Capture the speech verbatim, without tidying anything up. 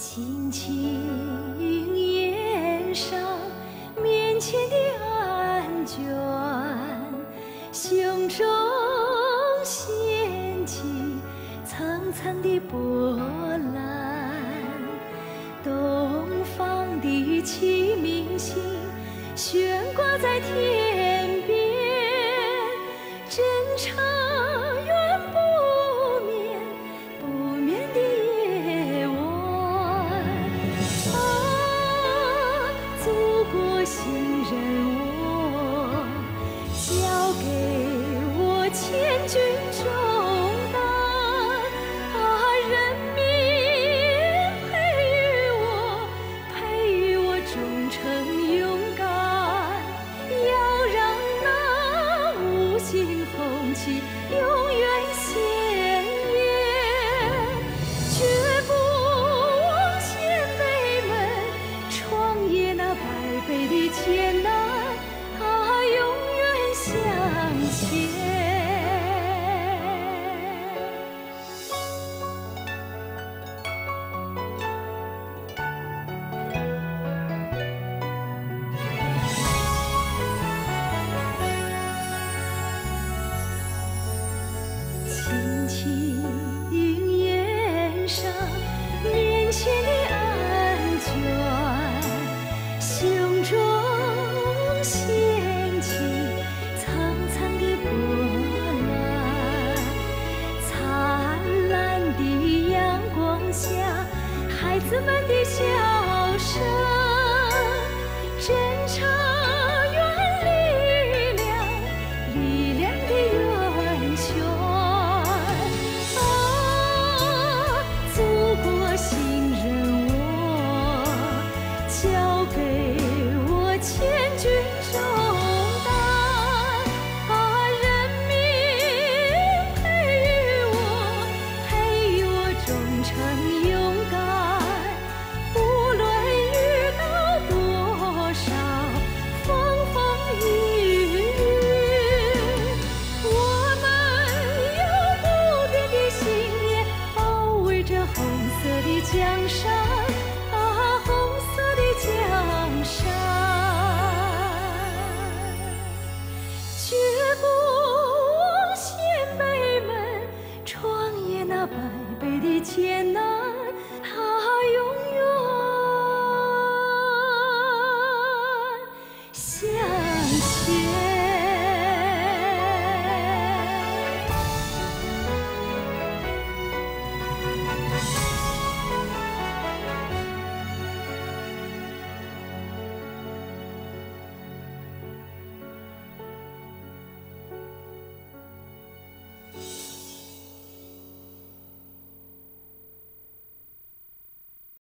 轻轻掩上面前的安卷，胸中掀起层层的波澜。东方的启明星悬挂在天边，真诚远不眠不眠的夜晚。啊，祖国信任我，交给我千钧重担。啊，人民培育我，培育我忠诚勇敢，要让那五星红旗永远鲜艳，绝不忘先辈们创业那百倍的艰难，啊，永远向前。轻轻掩上面前的安卷，胸中掀起层层的波澜。灿烂的阳光下，孩子们的笑声，真诚原力量，力量的源泉。信任我，交给我千钧重担。啊，人民培育我，培育我忠诚勇敢。无论遇到多少风风雨雨，我们有不变的信念，保卫着红色的江山，啊，红色的江山，绝不忘先辈们创业那百倍的艰难，啊，永远向前。